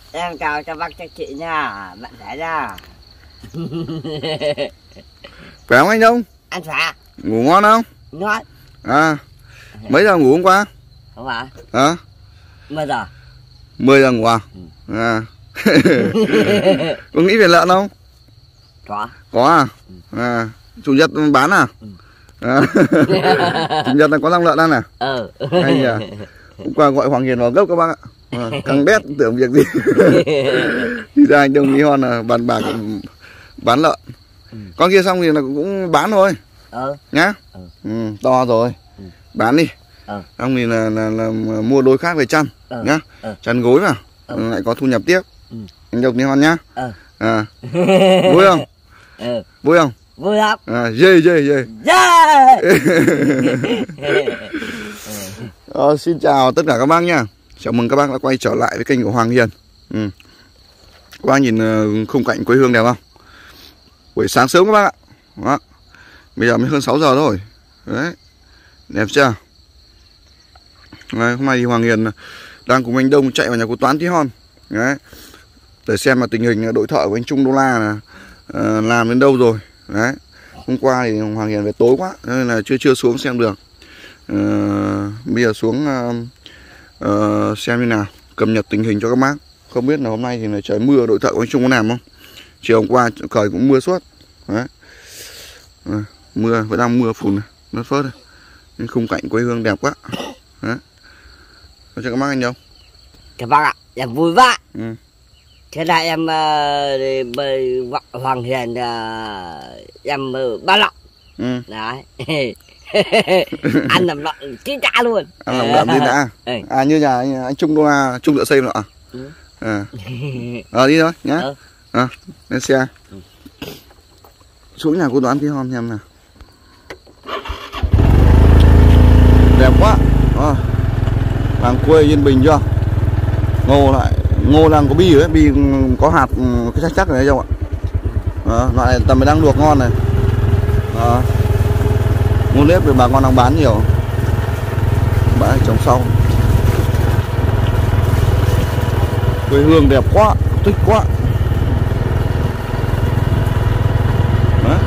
Em chào cho bác cho chị nha, bạn khỏe nha. Khỏe không anh Đông? Anh khỏe. Ngủ ngon không? Ngon. À, mấy giờ ngủ hôm qua? Không phải. Hả? 10 giờ. 10 giờ ngủ à? À. Có nghĩ về lợn không? Có. Có à? À, chủ nhật bán à? À. Chủ nhật là có răng lợn ăn à? Hay à? Hôm qua gọi Hoàng Hiền vào gấp các bác ạ. À, căng đét tưởng việc gì. Thì ra anh Đông Mỹ Hon là bàn bạc bán lợn. Con kia xong thì là cũng bán thôi. Nhá. To rồi. Bán đi. Xong thì là mua đôi khác về chăn nhá. Chăn gối vào. Lại có thu nhập tiếp. Anh Đông Mỹ Hon nhá. À. Vui không? Vui không? Vui lắm. À, dê. Xin chào tất cả các bác nha. Chào mừng các bác đã quay trở lại với kênh của Hoàng Hiền. Các bác nhìn khung cảnh quê hương đẹp không? Buổi sáng sớm các bác ạ. Đó. Bây giờ mới hơn 6 giờ thôi. Đấy. Đẹp chưa? Đấy, hôm nay thì Hoàng Hiền đang cùng anh Đông chạy vào nhà cô Toán Tí Hon. Đấy. Để xem là tình hình đội thợ của anh Trung Đô La là làm đến đâu rồi. Đấy. Hôm qua thì Hoàng Hiền về tối quá nên là chưa xuống xem được. Bây giờ xuống xem như nào, cập nhật tình hình cho các bác. Không biết là hôm nay thì là trời mưa, đội thợ của anh Trung có làm không? Chiều hôm qua trời cũng mưa suốt. Đấy. Mưa vẫn đang mưa phùn này, nó phớt này. Nhưng khung cảnh quê hương đẹp quá. Đấy. Có cho các bác anh đâu? Các bác ạ, em vui quá. Thế là em Hoàng Hiền em ba lọc. Đấy. Ăn làm lợn chín cha luôn. Ăn làm lợn chín cha. À như nhà anh Trung Đô La, Trung Tự Xây nữa à? Đi thôi nhá. Lên xe. Xuống nhà cô Đoán Tí Hon xem nào. Đẹp quá. Làng quê yên bình chưa? Ngô đang có bi đấy, bi có hạt cái chắc này thấy không ạ? Loại này tầm đang luộc ngon này. Ngô nếp thì bà con đang bán nhiều. Bãi trồng sau. Quê hương đẹp quá, thích quá. Đấy.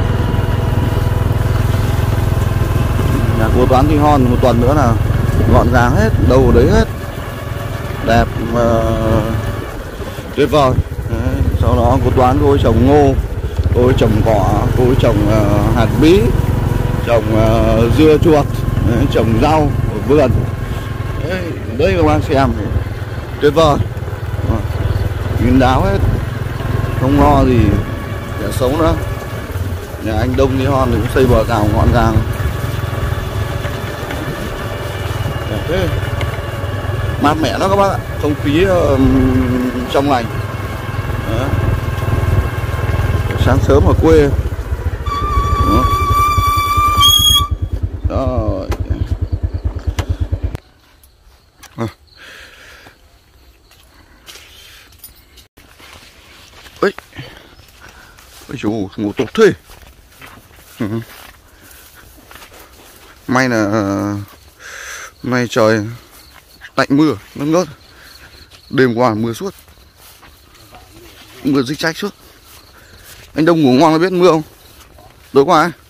Nhà cô Toán Tí Hon một tuần nữa là gọn gàng hết, đâu vào đấy hết. Đẹp tuyệt vời. Đấy. Sau đó cô Toán cô ấy trồng ngô, cô ấy trồng cỏ, cô ấy trồng hạt bí, trồng dưa chuột, đấy, trồng rau ở vườn. Đấy các bác xem tuyệt vời, kín đáo hết, không lo gì để sống nữa. Nhà anh Đông Tí Hon thì cũng xây bờ rào gọn gàng. Đẹp thế. Mát mẻ đó các bác ạ, không khí trong lành. Đó. Sáng sớm ở quê. Đó. Rồi. Ây. Ôi chú ngủ tốt thế. May là hôm nay trời tạnh mưa, nó ngớt. Đêm qua mưa suốt. Mưa rích rách suốt. Anh Đông ngủ ngon có biết mưa không? Tối qua ấy.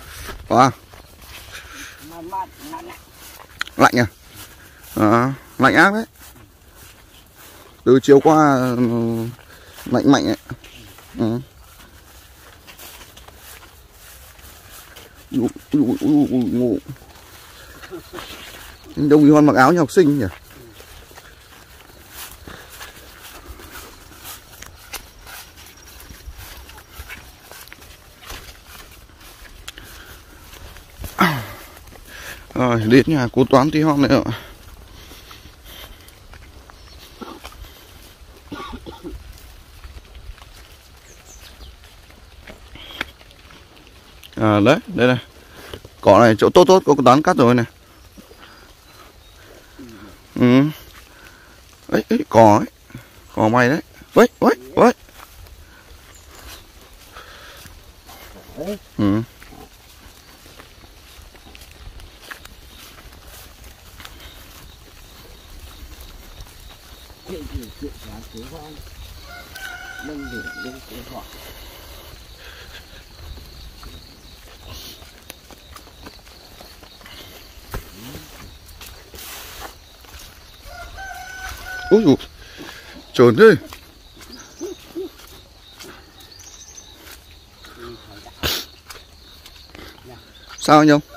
Lạnh à? Lạnh ác đấy. Từ chiều qua lạnh mạnh ấy. Ngủ. Anh Đông Mỹ Hon mặc áo như học sinh nhỉ? Rồi đến nhà cô Toán Tí Hon này ạ. Đấy, đây này. Cỏ này chỗ tốt có cô Toán cắt rồi này. Ấy, cỏ ấy. Cỏ mày đấy. Vấy. chuyện quá cứu con đừng để đừng cứu họ. Úi dồi, trốn thế. Sao anh ông?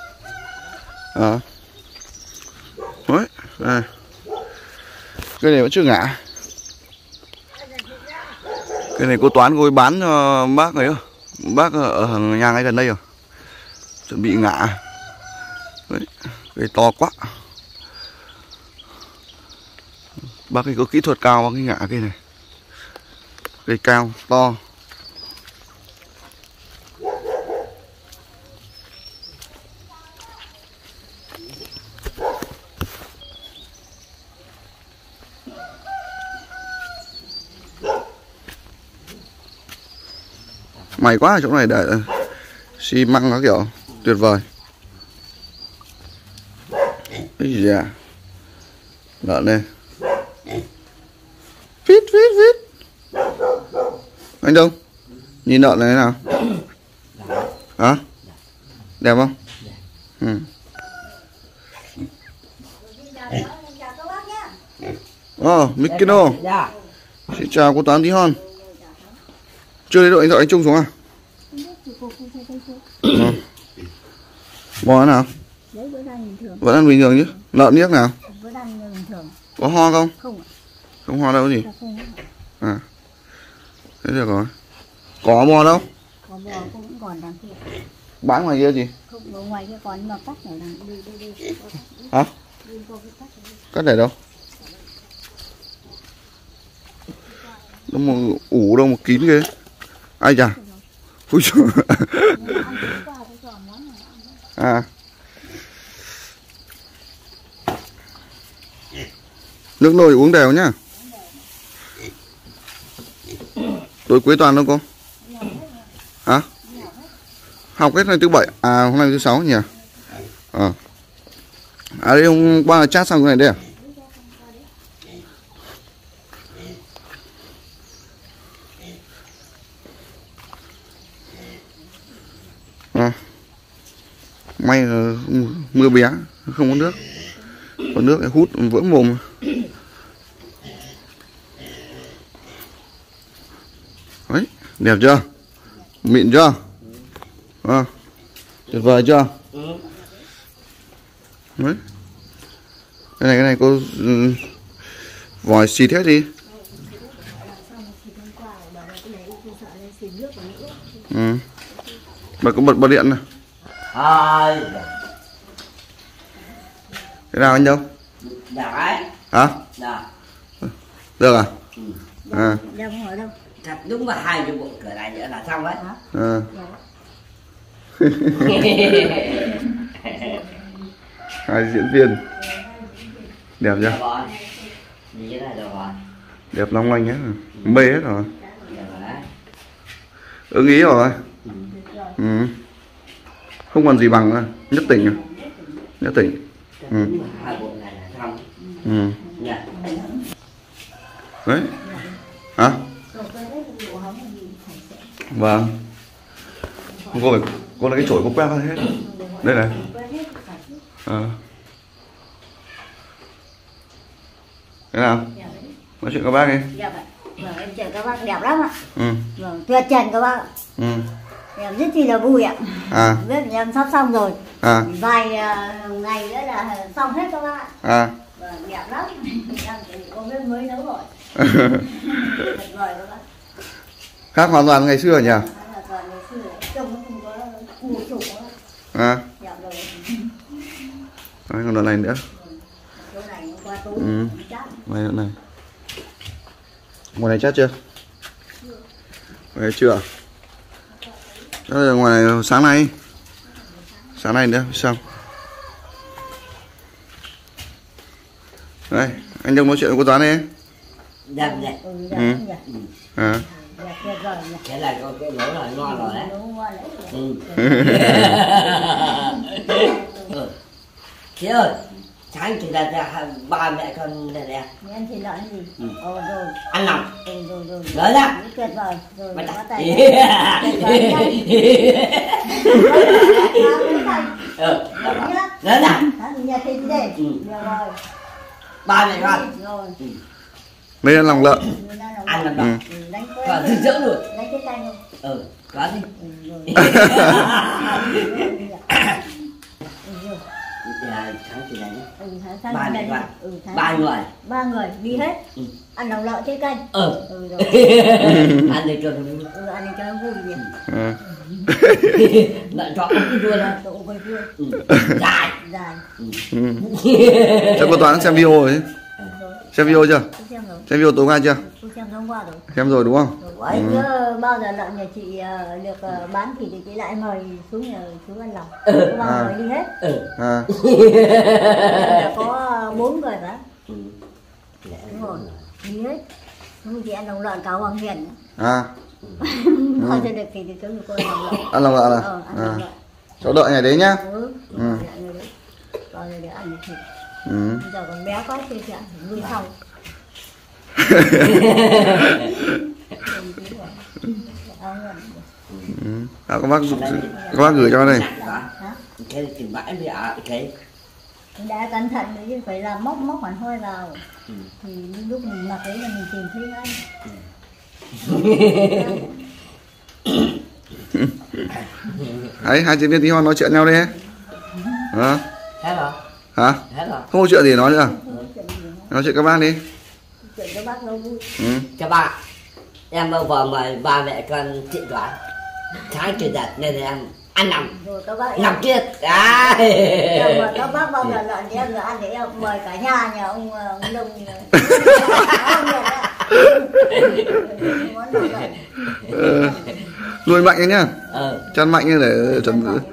Đấy, đây. Cái này vẫn chưa ngã. Cái này cô Toán cô ấy bán cho bác ấy, bác ở nhà ngay gần đây rồi, chuẩn bị ngã. Đấy, cây to quá. Bác ấy có kỹ thuật cao, bác ấy ngã cây này. Cây cao, to. May quá, chỗ này để xi măng nó kiểu tuyệt vời. Cái gì à? Lợn đây. Vít. Anh Đông, nhìn lợn này thế nào? Hả? Đẹp không? Ừ. Mikino. Xin chào cô Toán Tí Hon. Chưa lấy đội anh Trung xuống à? Bò thế nào? Vẫn ăn bình thường chứ? Lợn niếc nào? Có ho không? Không ho đâu gì? À, thế được rồi. Có bò đâu? Có bò cũng còn đằng kia. Bán ngoài kia gì? Không, ngoài kia còn mà cắt ở đằng đi. Hả? Cắt để đâu? Đâu mà ủ đâu mà kín ghê. Ai chà. Ui trời. À. Nước nồi uống đều nhá. Tối cuối tuần đâu cô? Hả? Học hết ngày thứ 7. À hôm nay thứ 6 nhỉ? À đây hôm qua là chat xong cái này đây à? May là mưa bé, không có nước. Có nước lại hút vỡ mồm. Đấy, đẹp chưa? Mịn chưa? Tuyệt vời chưa? Đấy. Cái này cô vòi xịt hết đi. Bà có bật điện này. Thế nào anh đâu? Đấy. Hả? Được à? Đâu không ở đâu. Thật đúng là 20 bộ cửa này nữa là xong đấy. Hai diễn viên. Đẹp chưa? Đẹp long lanh hết rồi. Mê hết rồi. Ưng ý rồi. Không còn gì bằng nữa. Nhất tỉnh à? Nhất tỉnh. Đấy. Hả? Vâng. Cô là cái chổi cô quét ra hết. Đây này. Thế nào? Nói chuyện các bác đi. Vâng, em chào các bác đẹp lắm ạ. Vâng, tuyệt trần các bác. Em rất chi là vui ạ. Biết em sắp xong rồi. Vài ngày nữa là xong hết các bác ạ. Vâng, đẹp lắm. Em có biết mới nấu rồi. Thật vời các bác. Khác hoàn toàn ngày xưa nhỉ? Hoàn toàn ngày xưa. Trông nó không có củ sụp quá. Đẹp rồi. Đấy, còn đoạn này nữa. Chỗ này nó qua tối. Này đoạn này. Ngoài này chát chưa? Ngoài này chưa? Đó là ngoài này sáng nay. Sáng nay nữa xong. Đây, anh Đông nói chuyện với cô Toán đi. Đẹp đẹp. Cái này cái nấu là ngon rồi đấy. Chị ơi, Sáng thì là ba mẹ con này nè. Ăn thịt lợn gì? Rồi. Ăn lòng. Rồi. Đấy đó. Tuyệt vời. Rồi Bắt bắt tay. tay. Đấy đó. Nhà thịt đây. Rồi. Ba mẹ con. Rồi. Đây là lòng lợn. Ăn lòng lợn. Còn dinh dưỡng luôn. Lấy cái canh không? Có gì? Tháng thì này nhé. Ba người đi hết. Ăn lòng lợn trên canh. Rồi. Ăn để cho nó vui. Ăn để cho nó vui nhỉ. Lợn chọn cái vui đó. Dài. Chắc cô Toán xem video rồi. Xem video chưa? Xem video tối qua chưa? Xem hôm qua rồi. Xem rồi đúng không? Bao giờ lợn nhà chị được bán thì chị lại mời xuống nhà chú ăn lòng. Bao người đi hết. Có 4 người đó. Đúng rồi. Đi hết. Không chị ăn lòng lợn cả Hoàng Hiền. Không cho được thì cứ cô ăn lòng lợn. Ăn lòng lợn à? Cháu đợi ngày đấy nhá. Bao giờ để ăn được thịt. Bây giờ còn bé quá thì chị ăn nuôi sau. Các bác gửi cho đây. Cái tìm bãi bây giờ cái đã cẩn thận chứ phải làm móc hoàn hôi vào thì lúc mình mặc đấy là mình tìm thấy ngay. Đấy, hai diễn viên tí hon nói chuyện nhau đi. Hả? Hết rồi. Hả? Hết rồi. Không có chuyện gì nói nữa. Nói chuyện các bác đi. Chuyện các bác lâu vui. Chào bạn. Em vừa mời ba mẹ con chị Toán. Sáng chủ nhật nên là em ăn nằm. Rồi các bác nằm kia. Các bác bao giờ lợn thì em vừa ăn thì em mời cả nhà ông Đông. Nuôi mạnh ấy nhá. Chăn mạnh như để chuẩn bị.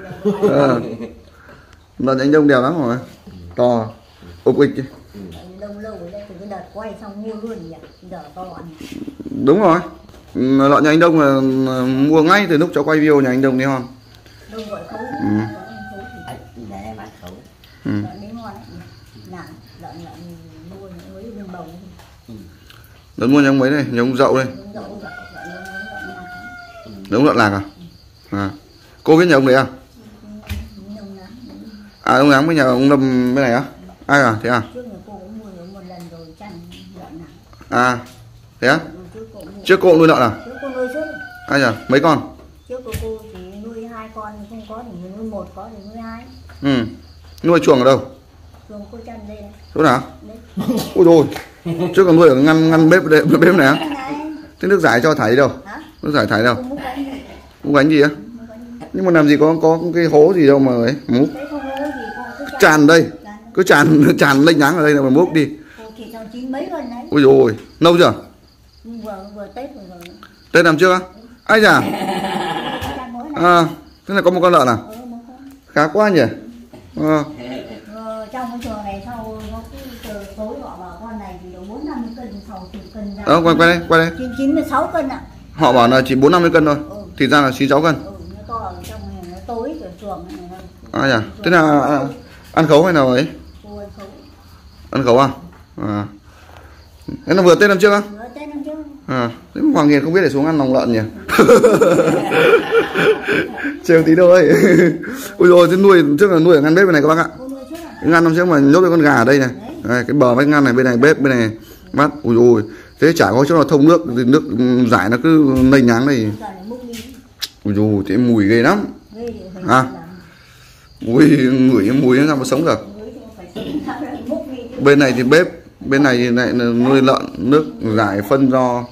Lần anh Đông đẹp lắm rồi. To. Ục ịch. Lâu rồi đây từ cái đợt quay xong mua luôn nhỉ. Giờ to ăn. Đúng rồi. Lợn nhà anh Đông là mua ngay từ lúc cháu quay video nhà anh Đông đi hon. Đông gọi khấu. Để em ăn khấu. Lợn đấy ngon đấy. Nặng, lợn mua với đường bồng. Lợn mua nhà ông mấy đây, nhà ông Dậu đây. Đúng lợn lạc à? Cô biết nhà ông đấy à? Ông Láng với nhà ông Lâm bên này á? Ai à? Thế à? Trước nhà cô cũng mua một lần rồi chăn lợn nào. À, thế á? Trước cô nuôi lợn à? Trước cô nuôi trước. Ai nhỉ? Mấy con? Trước cô chỉ nuôi 2 con, không có thì nuôi 1, có thì nuôi 2. Nuôi chuồng ở đâu? Chuồng cô chăn đây. Chỗ nào? Ôi rồi. Trước còn nuôi ở ngăn bếp này á? Thế nước giải cho thải đi đâu? Nước giải thải đâu? Múc gánh gì á? Nhưng mà làm gì có cái hố gì đâu mà ấy múc. Tràn đây. Cứ tràn lênh nháng ở đây là mà múc đi. Ôi rồi, lâu chưa? Vừa Tết rồi. Tết năm trước á? Ai da? Thế là có một con lợn à? Khá quá nhỉ? Trong cái chuồng này sau nó cứ từ tối họ bảo con này thì độ 4-50 cân, sau 10 cân ra. Quay đây. 96 cân ạ. Họ bảo là chỉ 4-50 cân thôi. Thì ra là 96 cân. Nó to ở trong này nó tối ở chuồng này. Ai da? Thế là ăn khấu hay nào ấy? Ăn khấu à? Thế là vừa Tết năm trước á? Vừa Tết năm trước. Thế Hoàng Hiền không biết để xuống ăn lòng lợn nhỉ? Trêu tí thôi. Ui rồi, thế nuôi trước là nuôi ở ngăn bếp bên này các bác ạ. Cái ngăn năm trước mà nhốt cái con gà ở đây này. Đây, cái bờ vách ngăn này bên này bếp bên này mắt. Ui rồi, thế chả có chỗ nào thông nước thì nước giải nó cứ lênh nháng này. Ui rồi, thế mùi ghê lắm. Ui, ngửi cái mùi nó ra mà sống được. Bên này thì bếp, bên này thì lại nuôi lợn, nước giải phân do.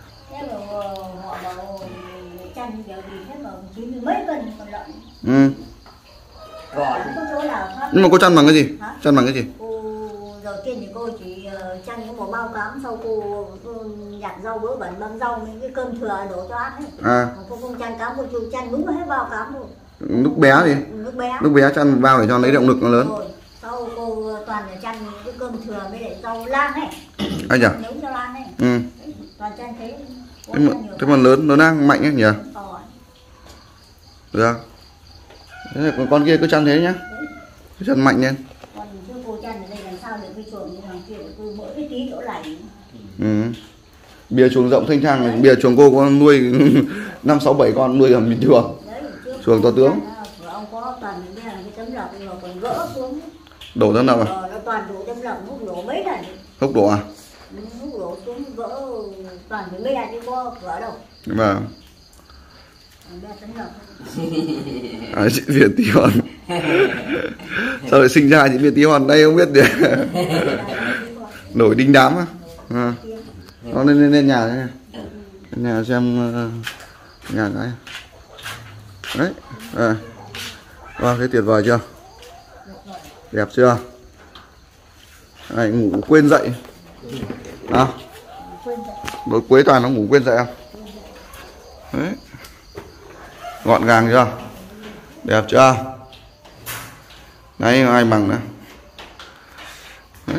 Nhưng mà cô chăn bằng cái gì? Chăn bằng cái gì? Đầu tiên thì cô chỉ chăn có một bao cám, sau cô nhặt rau bữa bẩn băm rau những cái cơm thừa đổ cho ăn ấy. Cô không chăn cám, cô chăn đúng hết bao cám luôn. Nước bé gì? Nước bé chăn bao để cho lấy động lực nó lớn. Sau cô toàn là chăn những cái cơm thừa với lại rau lang ấy. Ai nhỉ? Nấu rau lang ấy. Toàn chăn thế. Thế mà lớn đang mạnh ấy nhỉ? Được. Thế là con kia cứ chăn thế nhá. Cứ chăn mạnh lên. Còn cô chăn ở đây là Bìa chuồng rộng thanh thang, bìa chuồng cô có nuôi 5, 6, 7 con nuôi ở bình thường. Chuồng to tướng. Ông có toàn cái tấm lợp rồi còn gỡ xuống. Đổ tấm lợp à? Nó toàn đổ tấm lợp, hút đổ mấy lần. Hốc đổ à? Hút đổ xuống gỡ toàn cái bê chứ có gỡ đâu. Vâng. Tấm lợp. À, chị Việt Tí Hon. Sao lại sinh ra chị Việt Tí Hon đây không biết được. Nổi đinh đám á. À. Nó lên nhà thế này. Lên nhà xem nhà cái. Đấy. À. Wow, thấy tuyệt vời chưa? Đẹp chưa? Này, ngủ quên dậy. À. Đối cuối toàn nó ngủ quên dậy không? Đấy. Gọn gàng chưa? Đẹp chưa? Đấy, ai bằng nữa. Đấy.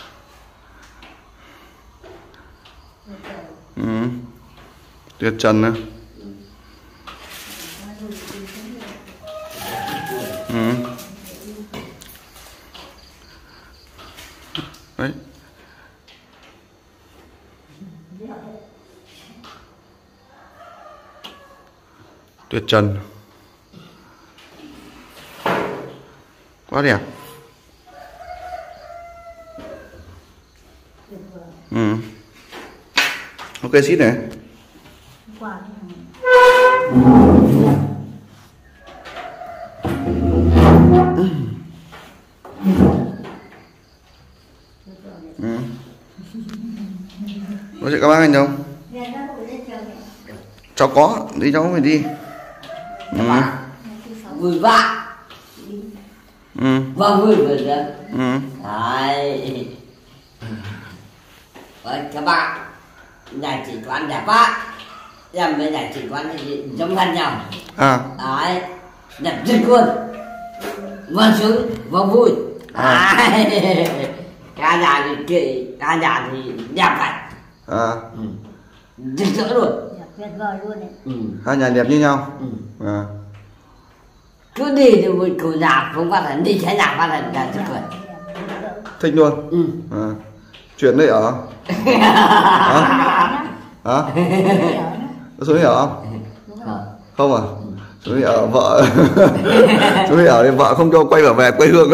Tuyệt trần nữa. Đấy. Tuyệt trần. Quá đẹp. Ok xít này. Có chị các bác anh không? Cháu có, đi cháu phải đi. Vui vã. Vâng, vui vẻ đó. Đấy. Các bạn, nhà chỉ quán đẹp quá. Em với nhà chỉ quán thì giống hơn nhau. À. Đấy. Đẹp rất luôn. Vừa sướng, vừa vui. Đấy. Cả nhà thì kỵ, cả nhà thì đẹp vậy. À. Rất rỡ luôn. Tuyệt vời luôn đấy. Hai nhà đẹp như nhau. À. Cứ đi thì một cụ nhà không phát hình, đi thấy nhà phát hình là rất cười. Thích luôn. À. Chuyện đấy ở. Hả? Có số ở không? Không à? Số ở vợ. Số ở thì vợ không cho quay trở về quê hương.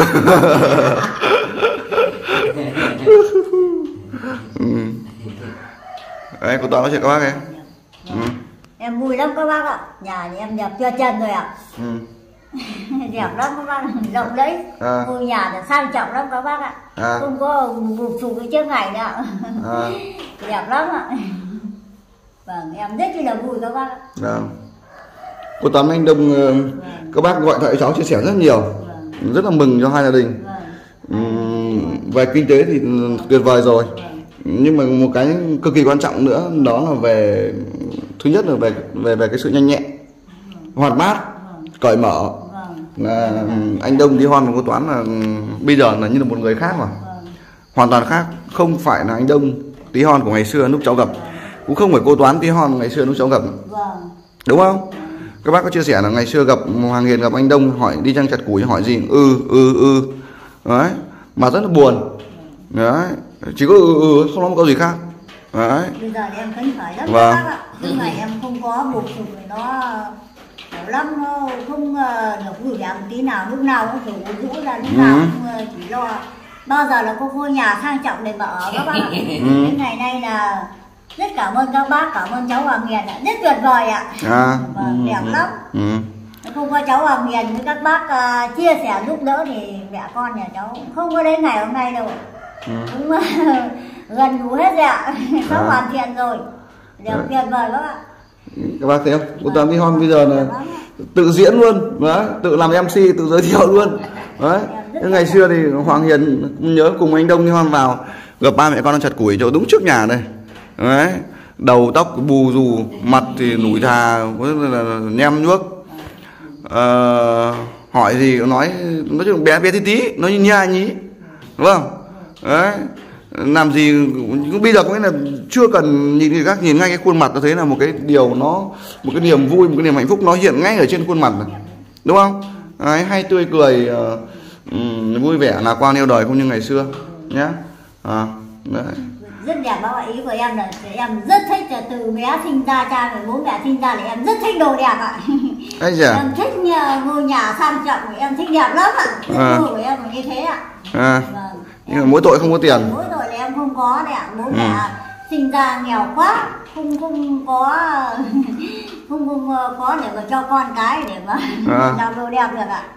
Đấy, cô Toàn nói chuyện các bác ấy. Em vui lắm các bác ạ. Nhà thì em đẹp chưa chân rồi ạ. Đẹp lắm các bác, rộng đấy. Ngôi nhà là sang trọng lắm các bác ạ. Không có bụp sụp cái trước ngày nữa. Đẹp lắm ạ. Vâng, em rất là vui các bác ạ. Vâng. Cô Tám Anh Đông, các bác gọi thoại cháu chia sẻ rất nhiều. Rất là mừng cho hai gia đình. Về kinh tế thì tuyệt vời rồi. Nhưng mà một cái cực kỳ quan trọng nữa đó là về, thứ nhất là về cái sự nhanh nhẹn, hoạt bát, cởi mở. Là anh Đông Tí Hon và cô Toán là bây giờ là như là một người khác mà, hoàn toàn khác. Không phải là anh Đông Tí Hon của ngày xưa lúc cháu gặp, cũng không phải cô Toán Tí Hon ngày xưa lúc cháu gặp, đúng không? Các bác có chia sẻ là ngày xưa gặp Hoàng Hiền, gặp anh Đông hỏi đi trang chặt củi, hỏi gì đấy, mà rất là buồn đấy, chỉ có không nói một câu gì khác đấy. Bây giờ em khấn khởi lắm các bác ạ. Nhưng mà em không có bụp sụp nó lắm, nó không được vui vẻ một tí nào, lúc nào cũng phải rũ ra, lúc nào cũng chỉ lo bao giờ là có ngôi nhà sang trọng để mà ở các bác ạ. Cái ngày nay là rất cảm ơn các bác, cảm ơn cháu Hoàng Hiền ạ, rất tuyệt vời ạ. Đẹp lắm. Không có cháu Hoàng Hiền với các bác chia sẻ giúp đỡ thì mẹ con nhà cháu cũng không có đến ngày hôm nay đâu. Cũng gần đủ hết rồi ạ. Sắp hoàn thiện rồi. Đẹp tuyệt vời bác ạ. Các bác thấy không? Cô Tám Tí Hon bây giờ là tự diễn luôn, đấy, tự làm MC, tự giới thiệu luôn. Đấy. Ngày xưa thì Hoàng Hiền nhớ cùng anh Đông Tí Hon vào gặp ba mẹ con đang chặt củi chỗ đúng trước nhà đây. Đấy. Đầu tóc bù rù, mặt thì nủi thà, nhem nhuốc. Hỏi gì nói chung bé tí tí, nói như anh ý, đúng không? Đấy. Làm gì bây giờ có nghĩa là chưa cần nhìn người khác, nhìn ngay cái khuôn mặt, tôi thấy là một cái điều nó, một cái niềm vui, một cái niềm hạnh phúc nó hiện ngay ở trên khuôn mặt này, đúng không? Đấy, hay tươi cười, vui vẻ, lạc quan yêu đời không như ngày xưa nhé. Đấy. Rất đẹp bác ạ, ý của em là em rất thích là từ bé sinh ra, cha và bố mẹ sinh ra là em rất thích đồ đẹp ạ. Em thích ngôi nhà sang trọng của em, thích đẹp lắm ạ. Giấc mơ của em là như thế ạ. Nhưng mà mỗi tội không có tiền. Mỗi tội là em không có đấy ạ. Bố mẹ sinh ra nghèo quá, không có để mà cho con cái để mà làm đồ đẹp được ạ.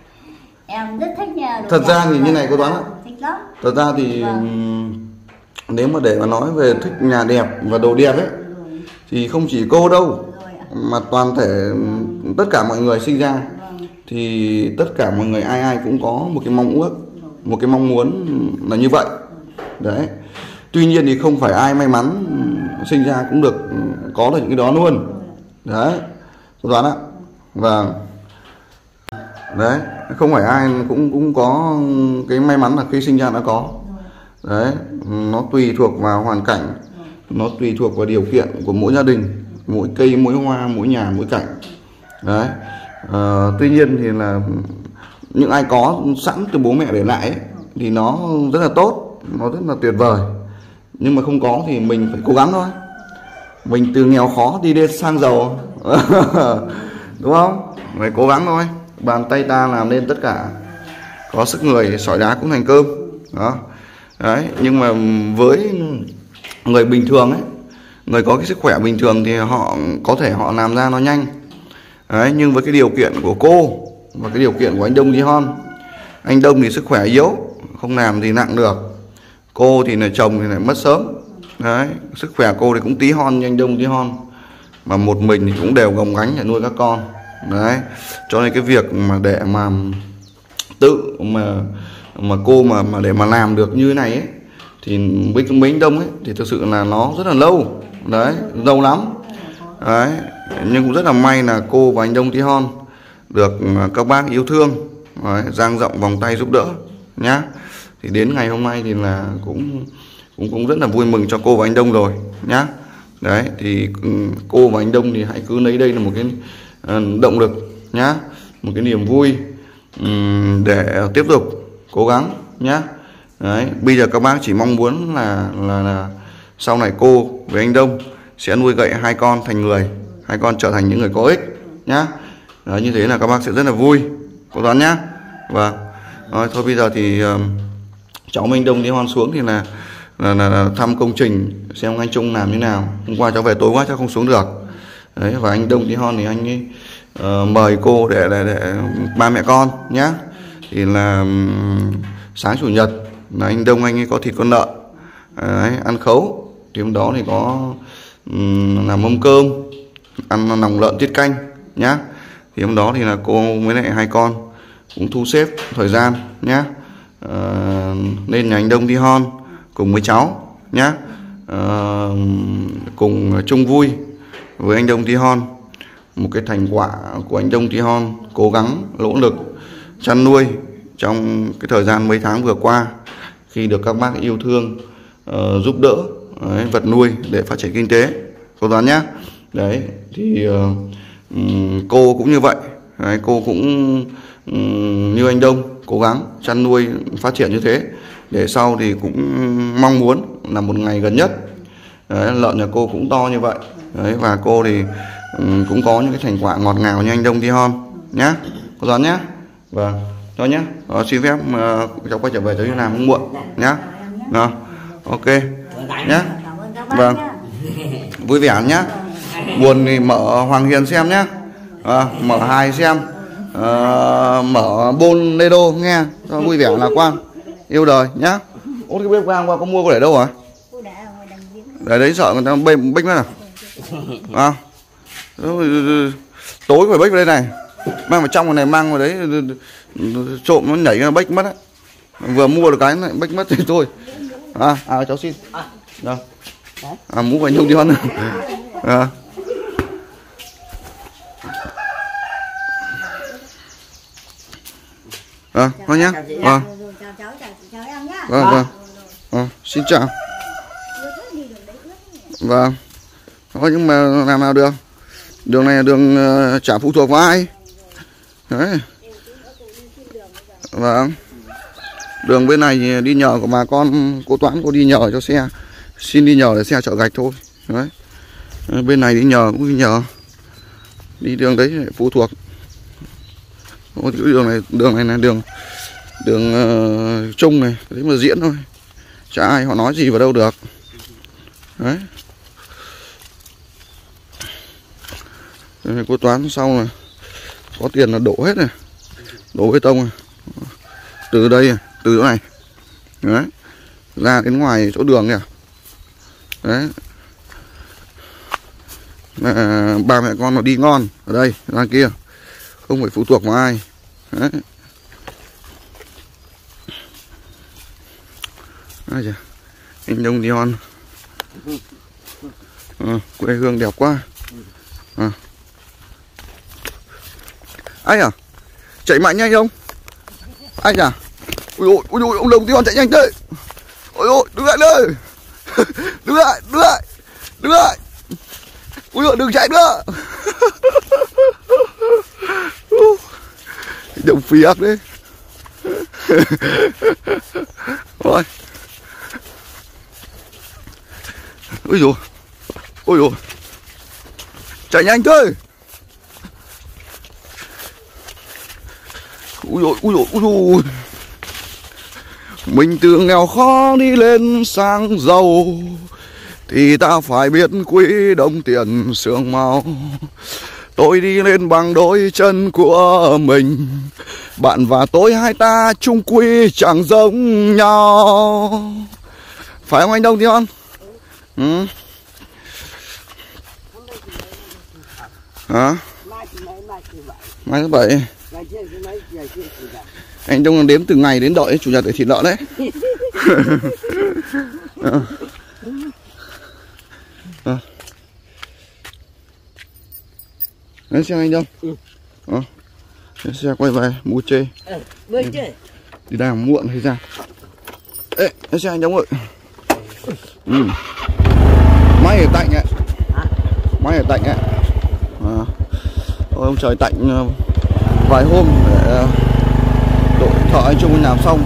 Em rất thích đồ thật đẹp. ra thì như này cô Toán ạ. Thích lắm. Thật ra thì nếu mà để mà nói về thích nhà đẹp và đồ đẹp ấy thì không chỉ cô đâu, mà toàn thể tất cả mọi người sinh ra thì tất cả mọi người ai cũng có một cái mong ước, một cái mong muốn là như vậy. Đấy. Tuy nhiên thì không phải ai may mắn sinh ra cũng được có được những cái đó luôn. Đấy. Cô Toán ạ. Và đấy, không phải ai cũng có cái may mắn là khi sinh ra đã có. Đấy, nó tùy thuộc vào hoàn cảnh, nó tùy thuộc vào điều kiện của mỗi gia đình, mỗi cây, mỗi hoa, mỗi nhà, mỗi cảnh. Đấy. Tuy nhiên thì là những ai có sẵn từ bố mẹ để lại ấy, thì nó rất là tốt, nó rất là tuyệt vời. Nhưng mà không có thì mình phải cố gắng thôi. Mình từ nghèo khó đi đến sang giàu. Đúng không? Phải cố gắng thôi. Bàn tay ta làm nên tất cả. Có sức người sỏi đá cũng thành cơm. Đó. Đấy, nhưng mà với người bình thường ấy, người có cái sức khỏe bình thường thì họ có thể họ làm ra nó nhanh. Đấy, nhưng với cái điều kiện của cô và cái điều kiện của anh Đông Tí Hon, anh Đông thì sức khỏe yếu, không làm thì nặng được. Cô thì là chồng thì lại mất sớm. Đấy, sức khỏe cô thì cũng tí hon như anh Đông Tí Hon, mà một mình thì cũng đều gồng gánh để nuôi các con. Đấy, cho nên cái việc mà để mà tự mà cô mà để mà làm được như thế này ấy, thì với anh Đông ấy thì thực sự là nó rất là lâu. Đấy, lâu lắm. Đấy, nhưng cũng rất là may là cô và anh Đông Tí Hon được các bác yêu thương. Đấy, dang rộng vòng tay giúp đỡ nhá. Thì đến ngày hôm nay thì là cũng rất là vui mừng cho cô và anh Đông rồi nhá. Đấy, thì cô và anh Đông thì hãy cứ lấy đây là một cái động lực nhá, một cái niềm vui để tiếp tục cố gắng nhá. Đấy, bây giờ các bác chỉ mong muốn là sau này cô với anh Đông sẽ nuôi dạy hai con thành người, hai con trở thành những người có ích nhá. Đấy, như thế là các bác sẽ rất là vui, cô Toán nhá. Vâng. Thôi bây giờ thì cháu Minh Đông Tí Hon xuống thì là thăm công trình xem anh Trung làm như nào. Hôm qua cháu về tối quá cháu không xuống được. Đấy, và anh Đông Tí Hon thì anh ấy mời cô để ba mẹ con nhá. Thì là sáng chủ nhật là anh Đông anh ấy có thịt con lợn. Đấy, ăn khấu. Thì hôm đó thì có làm mâm cơm, ăn lòng lợn tiết canh nhá. Thì hôm đó thì là cô với lại hai con cũng thu xếp thời gian nhá, lên nhà anh Đông Tí Hon cùng với cháu nhá, cùng chung vui với anh Đông Tí Hon. Một cái thành quả của anh Đông Tí Hon cố gắng nỗ lực chăn nuôi trong cái thời gian mấy tháng vừa qua, khi được các bác yêu thương giúp đỡ vật nuôi để phát triển kinh tế, cô Toán nhá. Đấy, thì cô cũng như vậy. Đấy, cô cũng như anh Đông cố gắng chăn nuôi phát triển như thế, để sau thì cũng mong muốn là một ngày gần nhất đấy, lợn nhà cô cũng to như vậy. Đấy, và cô thì cũng có những cái thành quả ngọt ngào như anh Đông Tí Hon nhá, cô Toán nhá. Vâng, cho nhá. Xin phép cháu quay trở về cho đi làm không muộn nhá. Đó, ok nhá. Vâng, vui vẻ nhá. Buồn thì mở Hoàng Hiền xem nhá, mở hài xem, mở Bolero nghe cho vui vẻ lạc quan yêu đời nhá. Ôi cái bếp ga qua có mua có để đâu hả? Để đấy sợ người ta bênh mất à? Tối phải bếch vào đây này, mang vào trong cái này, mang vào đấy trộm nó nhảy nó bếch mất á. Vừa mua được cái này bếch mất thì thôi. Cháu xin. Đâu? Mũ vào nhung đi hơn. Thôi nhá. Vâng. Xin chào. Vâng. Thôi nhưng mà làm nào được. Đường này là đường chả phụ thuộc vào ai. Đấy. Vâng. Đường bên này thì đi nhờ của bà con, cô Toán cô đi nhờ cho xe Xin đi nhờ để xe chở gạch thôi. Đấy. Bên này đi nhờ cũng đi nhờ. Đi đường đấy phụ thuộc. Cái đường này là đường chung này, đấy mà diễn thôi. Chả ai họ nói gì vào đâu được. Đấy. Đây, cô Toán sau này có tiền là đổ hết này, đổ bê tông này. Từ đây, từ chỗ này, đấy, ra đến ngoài chỗ đường kìa. Đấy. Ba mẹ con nó đi ngon ở đây, ra kia, không phải phụ thuộc vào ai. Đấy. Ai chà, anh Đông Dion. Quê hương đẹp quá. Anh à, chạy mạnh nhanh không? Anh à, ui ôi, ông Đồng Dion chạy nhanh thế. Ôi ôi, đứng lại đây. Đứng lại. Ui ôi, đừng chạy nữa. Đồng phiếc đấy. Rồi. Ôi dồi. Chạy nhanh thôi. Ui dồi. Mình từ nghèo khó đi lên sang giàu thì ta phải biết quý đồng tiền sương máu. Tôi đi lên bằng đôi chân của mình, bạn và tôi hai ta chung quy chẳng giống nhau. Phải không anh Đông Dion? Hả? Mai thứ bảy. Anh Đông đếm từ ngày đến đợi chủ nhật để thịt lợn đấy. Lấy xe anh Đông. Lấy xe quay về mua chê. Đi đang muộn hay ra. Ê, lấy xe anh Đông ơi. Máy ở tạnh ạ. Máy ở tạnh ạ. Ông trời tạnh vài hôm để đội thợ anh Trung làm xong.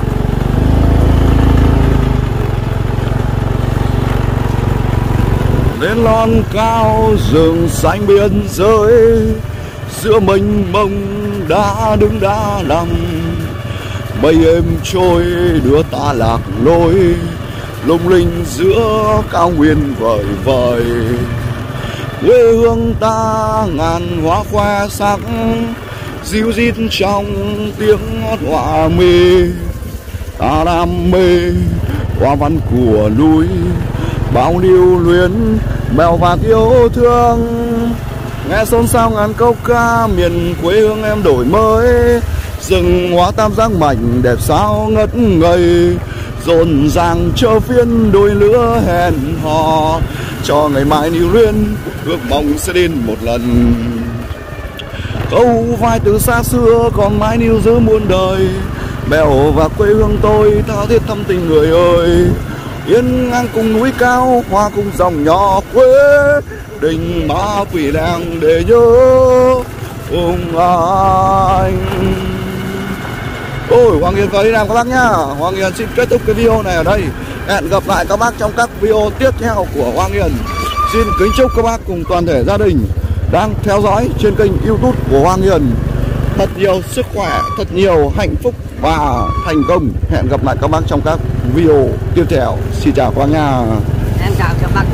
Lên lon cao rừng xanh biên giới, giữa mênh mông đã đứng đã nằm, mây êm trôi đưa ta lạc lối, lung linh giữa cao nguyên vời vời. Quê hương ta ngàn hoa khoe sắc, dịu rít trong tiếng hót họa mi. Ta đam mê hoa văn của núi, bao lưu luyến mèo và yêu thương. Nghe xôn xao ngàn câu ca miền quê hương em đổi mới, rừng hoa tam giác mảnh đẹp sao ngất ngây, rộn ràng chờ phiên đôi lứa hẹn hò, cho ngày mai níu luyến ước mong sẽ đến một lần. Câu vai từ xa xưa còn mãi níu giữ muôn đời, mèo và quê hương tôi tha thiết thăm tình người ơi. Yên ngang cùng núi cao, hoa cùng dòng nhỏ quê, đình ba quỷ làng để nhớ cùng anh. Ôi, Hoàng Hiền vào đi làm các bác nhá. Hoàng Hiền xin kết thúc cái video này ở đây. Hẹn gặp lại các bác trong các video tiếp theo của Hoàng Hiền. Xin kính chúc các bác cùng toàn thể gia đình đang theo dõi trên kênh YouTube của Hoàng Hiền thật nhiều sức khỏe, thật nhiều hạnh phúc và thành công. Hẹn gặp lại các bác trong các video tiếp theo. Xin chào các bác nha. Em chào các bác.